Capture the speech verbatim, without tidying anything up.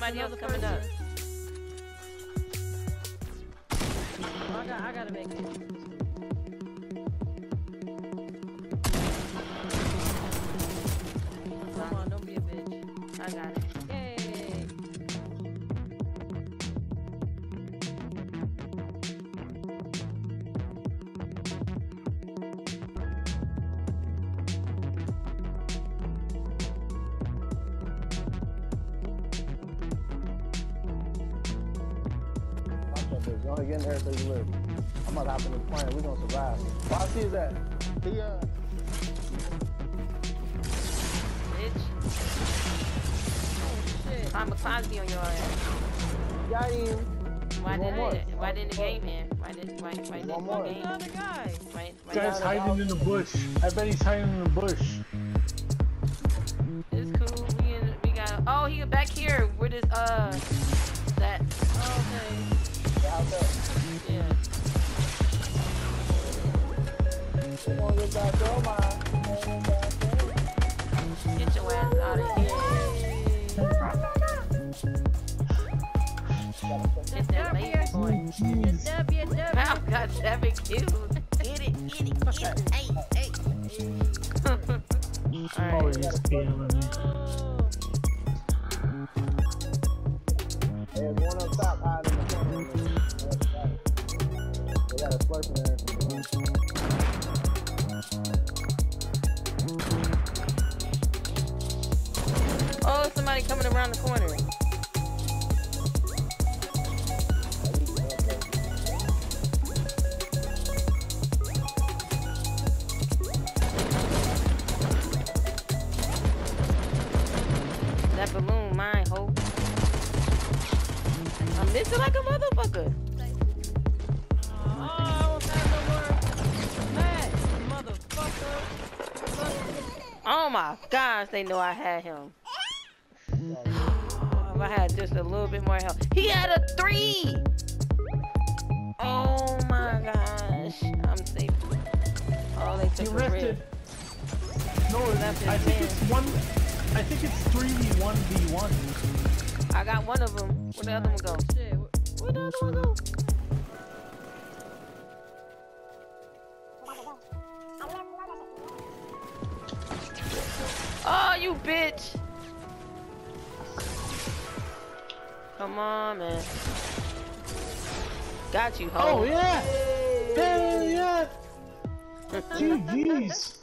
somebody else coming up. Oh, I got, I gotta make it. Come on, don't be a bitch. I got it. Yay! You only getting there so you live. I'm gonna hop in the plane. We're gonna survive. Bossy is that? He uh. Bitch. Oh shit! I'm a Cosby on your ass. Got him. Why One didn't more. it? Why didn't the game end? Why didn't? Why? Why didn't One the more. game? The other guy. Why? Why Guy's didn't- hiding in the bush. I bet he's hiding in the bush. It's cool. We in, we got. Oh, he back here. Where this uh that? Oh, okay. Out there. Yeah. Come on, get back there, man. Get your ass out of here. Get that lazy boy. It's W W. Mouth got seven kills. Get it, get it, get it. Hey, hey. Oh, Alright. he's killing me. There's one up top hiding in the corner. They got a slurp in there. Oh, somebody coming around the corner. That balloon, mine, ho. I'm missing like a motherfucker. Oh, I don't have no more. Matt, motherfucker. Oh my gosh, they know I had him. Oh, if I had just a little bit more help. He had a three! Oh my gosh. I'm safe. Oh, they He took a rested. rib. No, Left I his think hand. it's one. I think it's three v one v one. I got one of them. Where'd the other one go? Shit. Where'd the other one go? Oh, you bitch! Come on, man. Got you, ho. Oh yeah! Hell yeah! G G's.